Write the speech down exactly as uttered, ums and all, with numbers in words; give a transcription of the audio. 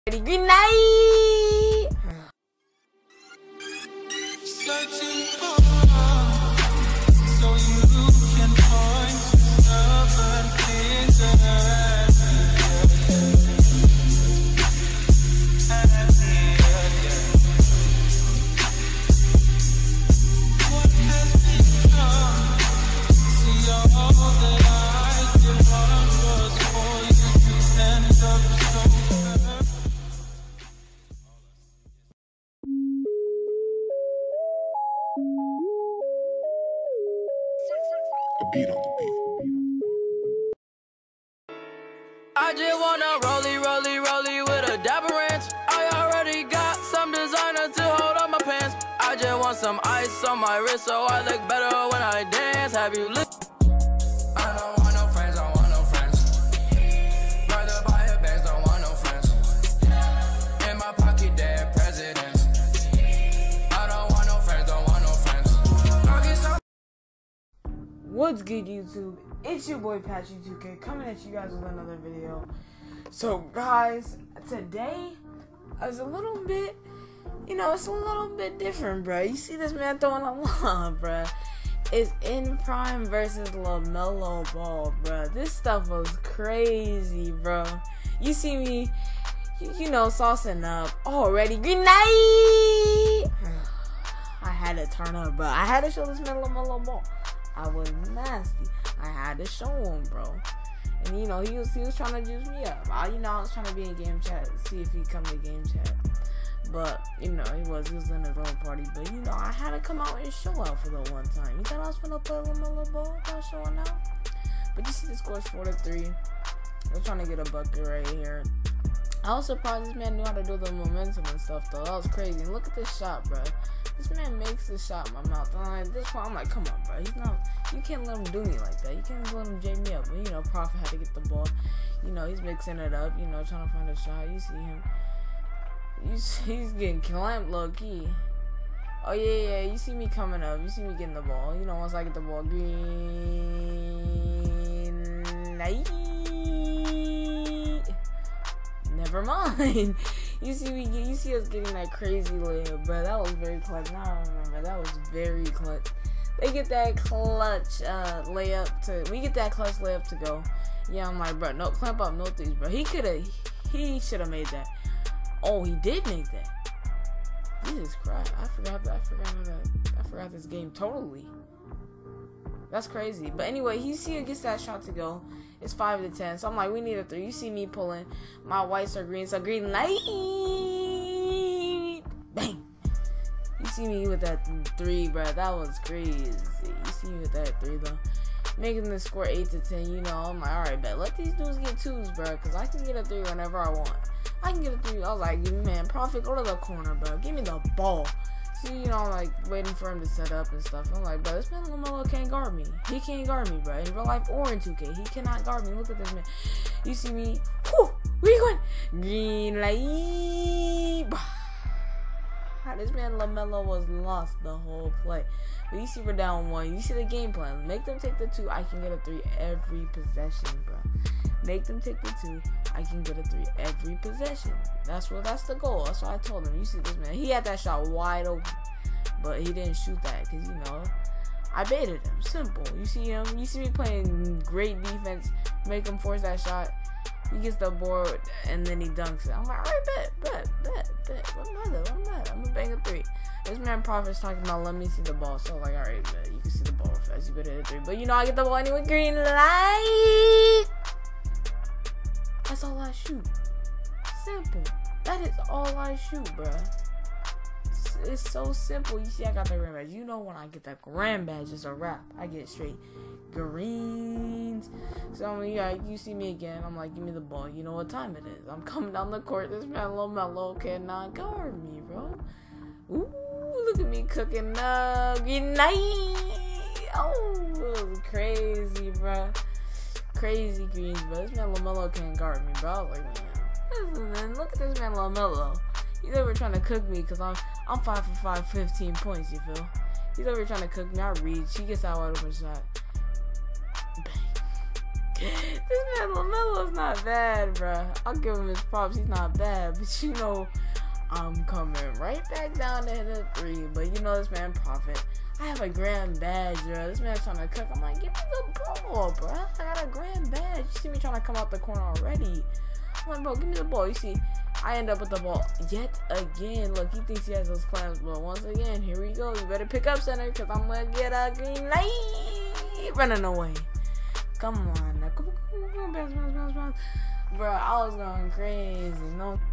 Green light. Searching for, so you can point stubborn fingers at me again. What has become? See all that I did was for you to end up so hurt. A beat on the beat. I just wanna rollie, rollie, rollie with a dapper ranch. I already got some designer to hold on my pants. I just want some ice on my wrist so I look better when I dance. Have you listened? I don't want no friends, don't want no friends. Rather buy a bands, don't want no friends. In my pocket, dead presidents. I don't want no friends, don't want no friends. I get some. What's good, YouTube? It's your boy Patchy two K coming at you guys with another video. So guys, today is a little bit, you know, it's a little bit different, bruh. You see this man throwing a lob, bruh. It's in prime versus LaMelo Ball, bruh. This stuff was crazy, bro. You see me, you, you know, saucing up already. Green light. I had to turn up, bro. I had to show this man LaMelo Ball. I was nasty. I had to show him, bro. And you know, he was he was trying to juice me up. I, you know, I was trying to be in game chat, see if he'd come to game chat. But you know, he was he was in his own party. But you know, I had to come out and show out for the one time. You thought I was gonna play LaMelo Ball without showing out? But you see, the score's four to three. We're trying to get a bucket right here. I was surprised this man knew how to do the momentum and stuff, though. That was crazy. And look at this shot, bro. This man makes this shot in my mouth. And like, this point, I'm like, come on, bro. He's not. You can't let him do me like that. You can't let him jam me up. But you know, Prophet had to get the ball. You know, he's mixing it up. You know, trying to find a shot. You see him. You see, he's getting clamped low key. Oh yeah, yeah. You see me coming up. You see me getting the ball. You know, once I get the ball, green light. Never mind. You see me get, you see us getting that crazy layup, bro. That was very clutch. Now I remember that was very clutch. They get that clutch uh, layup to. We get that clutch layup to go. Yeah, I'm like, bro, no clamp up, no threes, bro. He could have. He should have made that. Oh, he did make that. Jesus Christ, I forgot. I forgot that. I forgot this game totally. That's crazy. But anyway, he see it gets that shot to go. It's five to ten. So I'm like, we need a three. You see me pulling. My whites are green. So green light. Bang. You see me with that three, bro. That was crazy. You see me with that three, though. Making the score eight to ten. You know, I'm like, alright, bet. Let these dudes get twos, bro. Because I can get a three whenever I want. I can get a three. I was like, man, Prophet, go to the corner, bro. Give me the ball. So, you know, I'm like waiting for him to set up and stuff. I'm like, bro, this man LaMelo can't guard me. He can't guard me, bro. In real life or in two K, he cannot guard me. Look at this man. You see me? Whoo! Where you going? Green light. This man LaMelo was lost the whole play. But you see we're down one. You see the game plan. Make them take the two. I can get a three every possession, bro. Make them take the two. I can get a three every possession. That's what. That's the goal. That's what I told him. You see this man. He had that shot wide open, but he didn't shoot that because you know I baited him. Simple. You see him. You see me playing great defense. Make him force that shot. He gets the board and then he dunks it. I'm like, alright, bet, bet, bet, bet. What matter? What matter? I'm gonna bang a three. This man Prophet's talking about let me see the ball. So like, alright, bet. You can see the ball fast. You better hit a three. But you know I get the ball anyway. Green light. That's all I shoot. Simple. That is all I shoot, bruh. It's, it's so simple. You see, I got the grand badge. You know when I get that grand badge, it's a wrap. I get straight greens. So I'm like, yeah, you see me again. I'm like, give me the ball. You know what time it is. I'm coming down the court. This man LaMelo cannot guard me, bro. Ooh, look at me cooking up. Green light. Oh, it was crazy, bruh. Crazy greens, bro. This man LaMelo can't guard me, bro. I was like, man, listen, man, look at this man LaMelo. He's over trying to cook me because I'm I'm five for five, fifteen points. You feel? He's over trying to cook me. I reach. He gets that wide open shot. Bang. This man LaMelo's not bad, bruh. I'll give him his props. He's not bad, but you know, I'm coming right back down to hit a three. But you know, this man Prophet. I have a grand badge, bro. This man's trying to cook. I'm like, give me the ball, bro. I got a grand badge. You see me trying to come out the corner already. I'm like, bro, give me the ball. You see, I end up with the ball yet again. Look, he thinks he has those clamps, but once again, here we go. You better pick up center, because I'm going to get a green light. Running away. Come on. Now. Come on, come on, come on, bounce, bounce, bounce, bounce. Bro, I was going crazy. No.